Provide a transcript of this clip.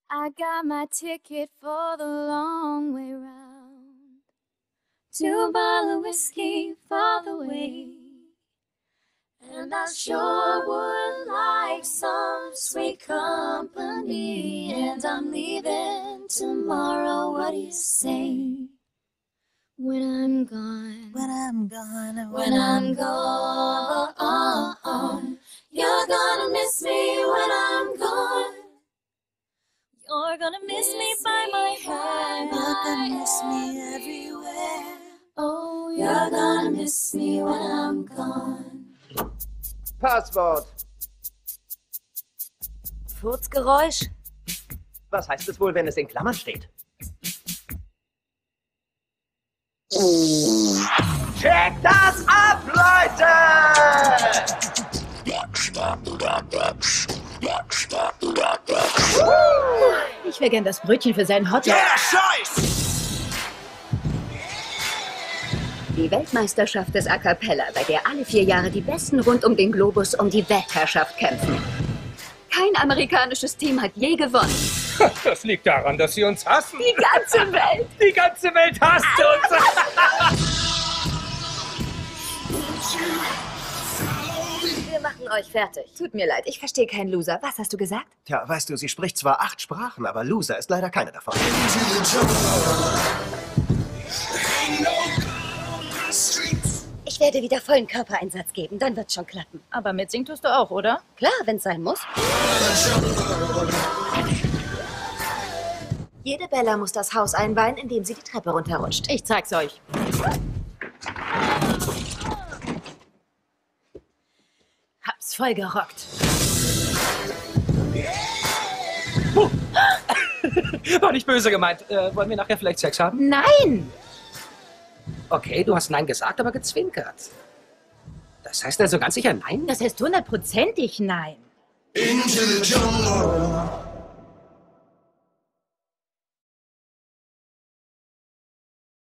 I got my ticket for the long way round. 2 bottles of whiskey for the way. And I sure would like some sweet company. And I'm leaving tomorrow, what do you say? When I'm gone, When I'm gone, when I'm gone, you're gonna miss me when I'm gone. You're gonna miss me by my hand. you're gonna miss me everywhere. Oh, you're gonna miss me when I'm gone. Passwort. Furzgeräusch? Was heißt es wohl, wenn es in Klammern steht? Check das ab, Leute! Ich wäre gern das Brötchen für seinen Hotdog. Ja, Scheiß! Die Weltmeisterschaft des A Cappella, bei der alle 4 Jahre die Besten rund um den Globus um die Weltherrschaft kämpfen. Kein amerikanisches Team hat je gewonnen. Das liegt daran, dass sie uns hassen. Die ganze Welt. Die ganze Welt hasst uns. Wir machen euch fertig. Tut mir leid, ich verstehe keinen Loser. Was hast du gesagt? Tja, weißt du, sie spricht zwar 8 Sprachen, aber Loser ist leider keine davon. Ich werde wieder vollen Körpereinsatz geben, dann wird's schon klappen. Aber mitsingen tust du auch, oder? Klar, wenn's sein muss. Jede Bella muss das Haus einweihen, indem sie die Treppe runterrutscht. Ich zeig's euch. Hab's voll gerockt. War nicht böse gemeint. Wollen wir nachher vielleicht Sex haben? Nein! Okay, du hast Nein gesagt, aber gezwinkert. Das heißt also ganz sicher Nein? Das heißt 100%ig nein. Into the jungle.